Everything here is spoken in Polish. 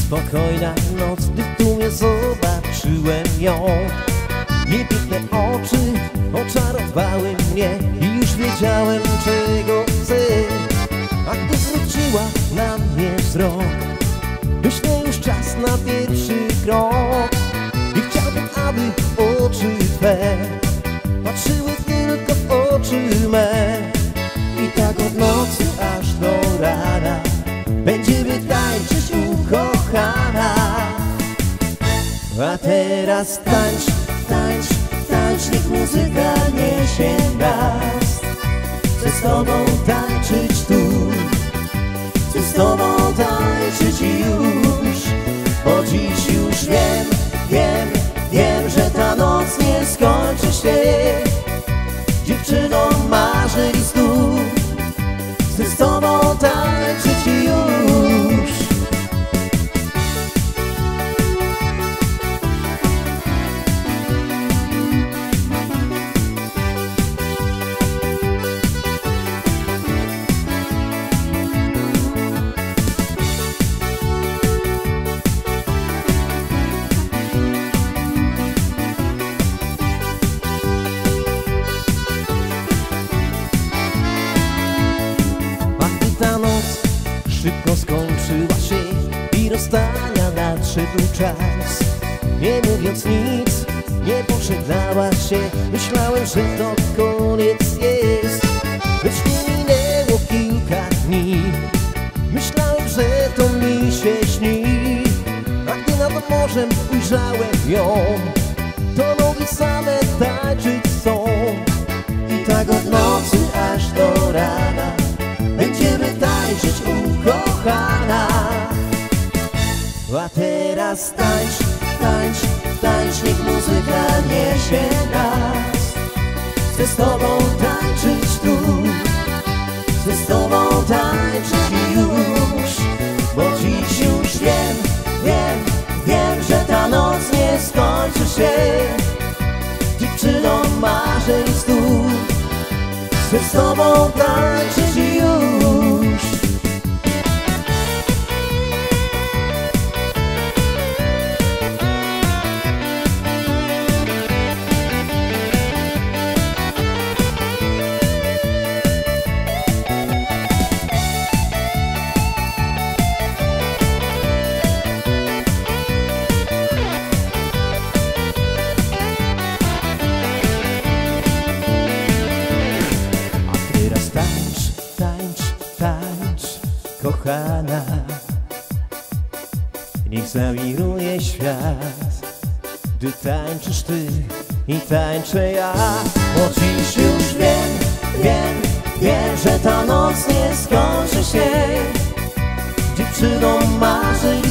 Spokojna noc, gdy w tłumie zobaczyłem ją. Jej piękne oczy oczarowały mnie i już wiedziałem, czego chcę. A gdy zwróciła na mnie wzrok, myślę, już czas na pierwszy krok. I chciałbym, aby oczy Twe patrzyły tylko w oczy me. I tak od nocy aż do rana będziemy tańczyć, ukochana. A teraz tańcz, tańcz, tańcz, niech muzyka niesie nas. Chcę z Tobą tańczyć tu, chcę z Tobą tańczyć już. Bo dziś już wiem, wiem, wiem, że ta noc nie skończy się. Dziewczyną marzeń i snów, chcę z Tobą tańczyć już. Szybko skończyła się i rozstania nadszedł czas. Nie mówiąc nic, nie pożegnała się. Myślałem, że to koniec jest. Lecz nie minęło kilka dni. Myślałem, że to mi się śni. A gdy nad morzem ujrzałem ją, to nogi same tańczyć chcą. I tak od nocy aż do rana będziemy tańczyć, ukochana. A teraz tańcz, tańcz, tańcz, niech muzyka niesie nas. Chcę z Tobą tańczyć tu, chcę z Tobą tańczyć już. Bo dziś już wiem, wiem, wiem, że ta noc nie skończy się. Dziewczyną marzeń i snów, chcę z Tobą tańczyć już. Kochana, niech zawiruje świat, gdy tańczysz Ty i tańczę ja. Bo dziś już wiem, wiem, wiem, że ta noc nie skończy się. Dziewczyną marzeń